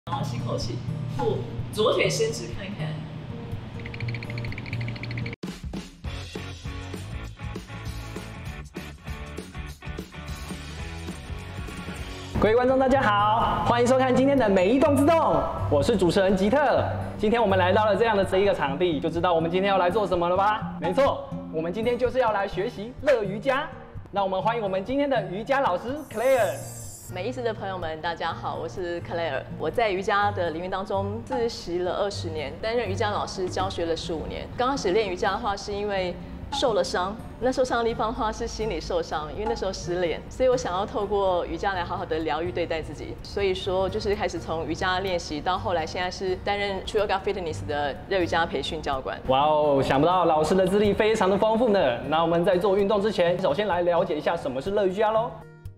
然后吸口气，左腿伸直看看。 各位观众，大家好，欢迎收看今天的每一动自动，我是主持人吉特。今天我们来到了这样的一个场地，就知道我们今天要来做什么了吧？没错，我们今天就是要来学习乐瑜伽。那我们欢迎我们今天的瑜伽老师 Claire。 每一次的朋友们，大家好，我是 Claire。我在瑜伽的领域当中自习了20年，担任瑜伽老师教学了15年。刚开始练瑜伽的话，是因为受了伤，那受伤的地方的话是心理受伤，因为那时候失恋，所以我想要透过瑜伽来好好的疗愈对待自己。所以说，就是开始从瑜伽练习，到后来现在是担任 True Yoga Fitness 的热瑜伽培训教官。 哇哦，想不到老师的资历非常的丰富呢。那我们在做运动之前，首先来了解一下什么是热瑜伽咯。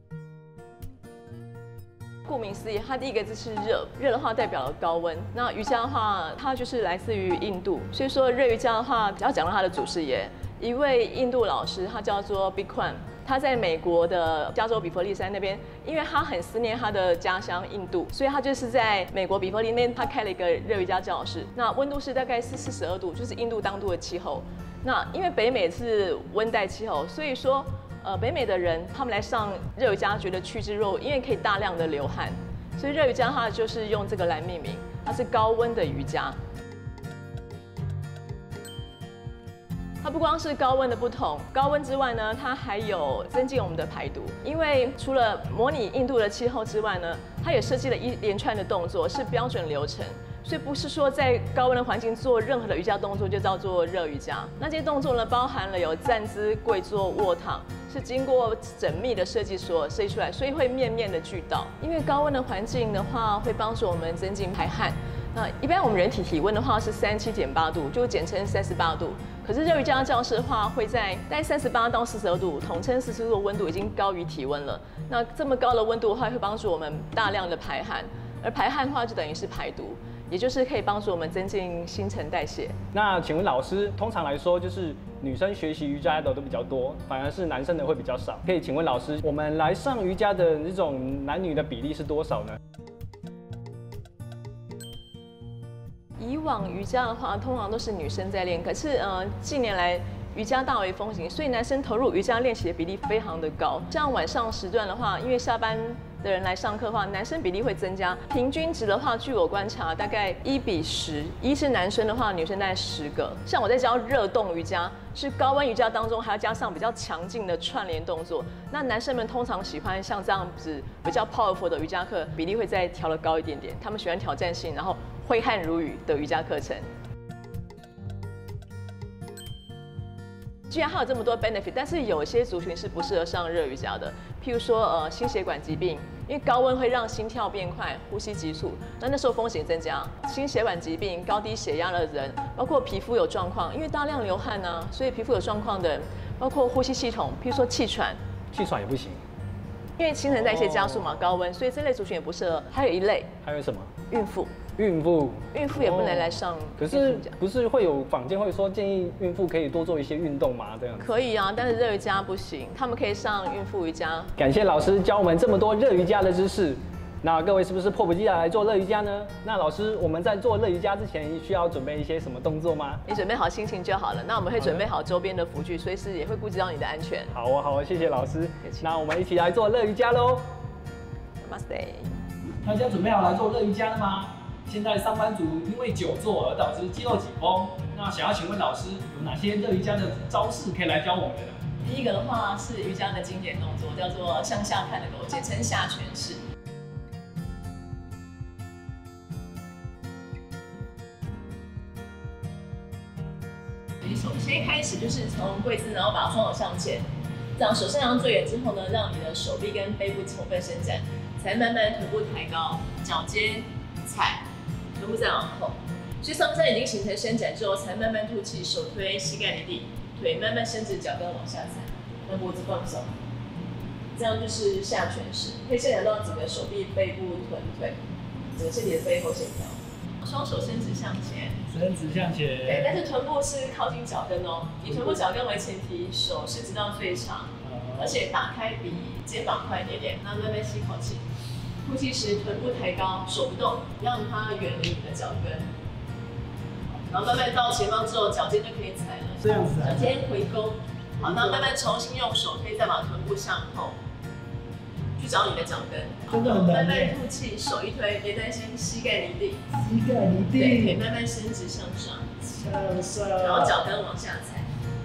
顾名思义，它第一个字是热，热的话代表了高温。那瑜伽的话，它就是来自于印度，所以说热瑜伽的话，要讲到它的祖师爷，一位印度老师，他叫做 Bikram， 他在美国的加州比佛利山那边，因为他很思念他的家乡印度，所以他就是在美国比佛利那边，他开了一个热瑜伽教室。那温度是大概是42度，就是印度当地的气候。那因为北美是温带气候，所以说北美的人他们来上热瑜伽，觉得趋之若鹜，因为可以大量的流汗，所以热瑜伽它就是用这个来命名，它是高温的瑜伽。它不光是高温的不同，高温之外呢，它还有增进我们的排毒。因为除了模拟印度的气候之外呢，它也设计了一连串的动作，是标准流程。所以不是说在高温的环境做任何的瑜伽动作就叫做热瑜伽。那这些动作呢，包含了有站姿、跪坐、卧躺，是经过缜密的设计所设计出来，所以会面面的俱到。因为高温的环境的话，会帮助我们增进排汗。那一般我们人体体温的话是37.8度，就简称38度。可是热瑜伽教室的话，会在大概38到42度，统称40度的温度已经高于体温了。那这么高的温度的话，会帮助我们大量的排汗，而排汗的话就等于是排毒。也就是可以帮助我们增进新陈代谢。 那请问老师，通常来说就是女生学习瑜伽的都比较多，反而是男生的会比较少。可以请问老师，我们来上瑜伽的这种男女的比例是多少呢？ 以往瑜伽的话，通常都是女生在练，可是近年来瑜伽大为风行，所以男生投入瑜伽练习的比例非常的高。像晚上时段的话，因为下班的人来上课的话，男生比例会增加。平均值的话，据我观察，大概1:10，1是男生的话，女生大概10个。像我在教热动瑜伽，是高温瑜伽当中还要加上比较强劲的串联动作。那男生们通常喜欢像这样子比较 powerful 的瑜伽课，比例会再调得高一点点。他们喜欢挑战性，然后挥汗如雨的瑜伽课程。既然它有这么多 benefit， 但是有些族群是不适合上热瑜伽的，譬如说心血管疾病，因为高温会让心跳变快、呼吸急促，那时候风险增加。心血管疾病、高低血压的人，包括皮肤有状况，因为大量流汗啊，所以皮肤有状况的人，包括呼吸系统，譬如说气喘， 气喘也不行， 因为新陈代谢加速嘛，高温，所以这类族群也不适合。还有一类， 还有什么？ 孕妇。 孕妇也不能来上。 可是不是会有坊间会说建议孕妇可以多做一些运动吗？这样可以啊，但是热瑜伽不行，他们可以上孕妇瑜伽。 感谢老师教我们这么多热瑜伽的知识。那各位是不是迫不及待来做热瑜伽呢？那老师，我们在做热瑜伽之前需要准备一些什么动作吗？ 你准备好心情就好了。那我们会准备好周边的辅具，随时也会顾及到你的安全。 好啊，好啊，谢谢老师。那我们一起来做热瑜伽喽。 Namaste。 大家准备好来做热瑜伽了吗？现在上班族因为久坐而导致肌肉紧绷，那想要请问老师有哪些热瑜伽的招式可以来教我们的呢？ 第一个的话是瑜伽的经典动作，叫做向下看的狗，简称下犬式。首先开始就是从跪姿，然后把双手向前，这样手伸长最远之后呢，让你的手臂跟背部充分伸展，才慢慢臀部抬高，脚尖踩，臀部再往后。所以上身已经形成伸展之后，才慢慢凸起，手推膝盖离地，腿慢慢伸直，脚跟往下踩，让脖子放松。这样就是下犬式，可以伸展到整个手臂、背部、臀腿，整个身体的背后线条。双手伸直向前， 伸直向前。 对，但是臀部是靠近脚跟哦，以臀部脚跟为前提，手是直到最长，而且打开比肩膀宽一点点。那慢慢吸口气， 呼气时臀部抬高，手不动，让它远离你的脚跟。然后慢慢到前方之后，脚尖就可以踩了。 这样子啊。 脚尖回勾。好，那慢慢重新用手推，再把臀部向后，去找你的脚跟。 真的很难。 慢慢吐气，手一推，别担心膝盖离地。 膝盖离地。 对，可以慢慢伸直向上。 向上。 然后脚跟往下踩。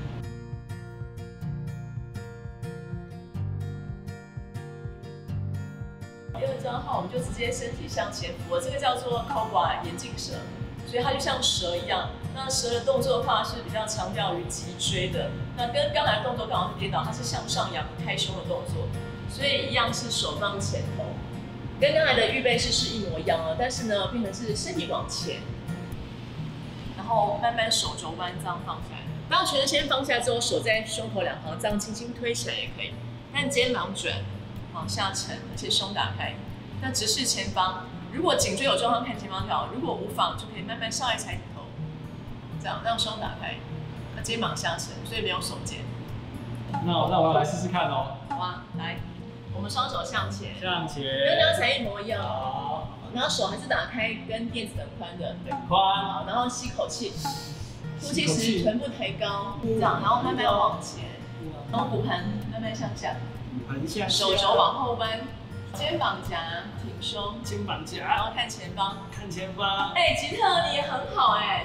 第二招的话，我们就直接身体向前俯，这个叫做cobra眼镜蛇，所以它就像蛇一样。那蛇的动作的话是比较强调于脊椎的，那跟刚才的动作刚好是颠倒，它是向上扬开胸的动作，所以一样是手放前头，跟刚才的预备式是一模一样的，但是呢变成是身体往前，然后慢慢手肘弯这样放下来，当全身先放下之后，手在胸口两旁这样轻轻推起来也可以，但肩膀转。往下沉，而且胸打开，那直视前方。如果颈椎有状况，看前方就好；如果无妨，就可以慢慢稍微踩点头，这样让胸打开，那肩膀下沉，所以没有手尖。 那我来试试看哦。 好啊，来，我们双手向前， 向前， 跟刚才一模一样。 好， 然后手还是打开，跟垫子等宽的， 等宽。 好，然后吸口气，呼气时臀部抬高，这样，然后慢慢往前，然后骨盘慢慢向下。手肘往后弯，肩膀夹挺胸， 肩膀夹， 然后看前方， 看前方。 哎，吉特你很好哎。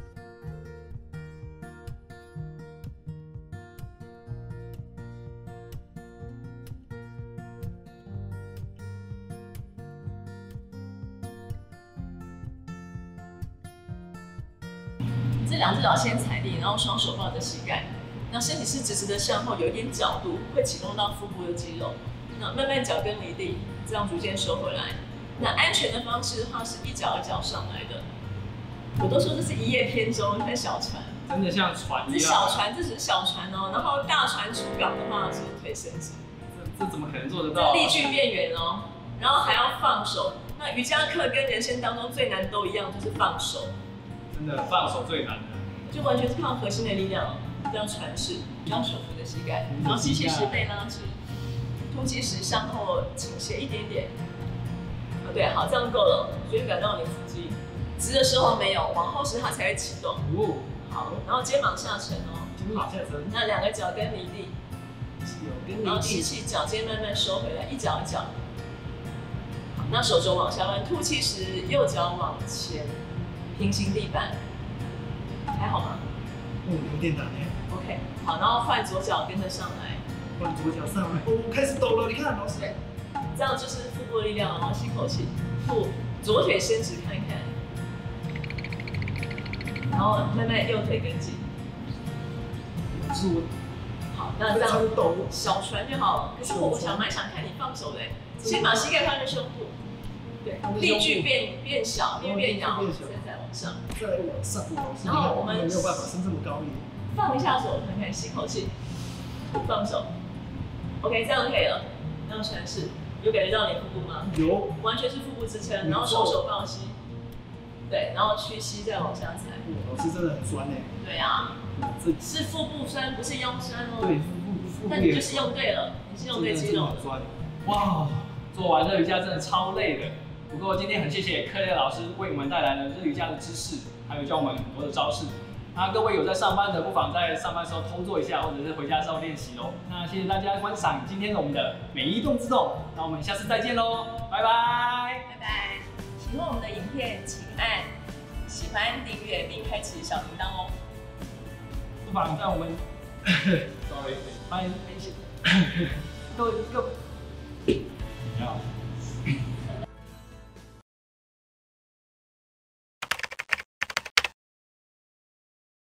这两只脚先踩地，然后双手抱着膝盖。那身体是直直的向后，有一点角度，会启动到腹部的肌肉。那慢慢脚跟离地，这样逐渐收回来。那安全的方式的话，是一脚一脚上来的。我都说这是一叶扁舟，像小船。 真的像船一样。 这小船，这只是小船哦。然后大船出港的话是腿伸直。 这怎么可能做得到？ 力矩变圆哦，然后还要放手。那瑜伽课跟人生当中最难都一样，就是放手。 真的放手最难的。 就完全是靠核心的力量。这样传式，让手扶着膝盖，然后吸气时背拉直，吐气时向后倾斜一点点。对，好，这样够了，所以感到你腹肌直的时候没有，往后时它才会启动。好，然后肩膀下沉哦， 肩膀下沉。 那两个脚跟离地，然后吸气，脚尖慢慢收回来，一脚一脚。好，那手肘往下弯，吐气时右脚往前，平行地板，还好吗？ 有点难哎。 OK， 好，然后换左脚跟着上来， 换左脚上来，开始抖了，你看老师。 对，这样就是腹部的力量，然后吸口气，左腿伸直看看，然后慢慢右腿跟进。好，那这样小船就好了。可是我蛮想看你放手的，先把膝盖放在胸部，对，力矩变小，变摇，再往上， 再往上， 然后我们没有办法升这么高一点。 放一下手，看看吸口气，放手 ，OK， 这样就可以了。那样传式，有感觉到你腹部吗？ 有， 完全是腹部支撑，然后双手抱膝，对，然后屈膝再往下踩。 老师真的很酸哎。 对啊，是腹部酸，不是腰酸哦。 对，腹部。 那你就是用对了，你是用对肌肉的。 哇，做完热瑜伽真的超累的。不过今天很谢谢克烈老师为我们带来了热瑜伽的知识，还有教我们很多的招式。那各位有在上班的，不妨在上班时候偷做一下，或者是回家之后练习喽。那谢谢大家观赏今天我们的每一动自动，那我们下次再见喽，拜拜， 拜拜。喜欢我们的影片，请按喜欢、订阅并开启小铃铛哦。 不妨在我们，sorry， 欢迎，各位，你好。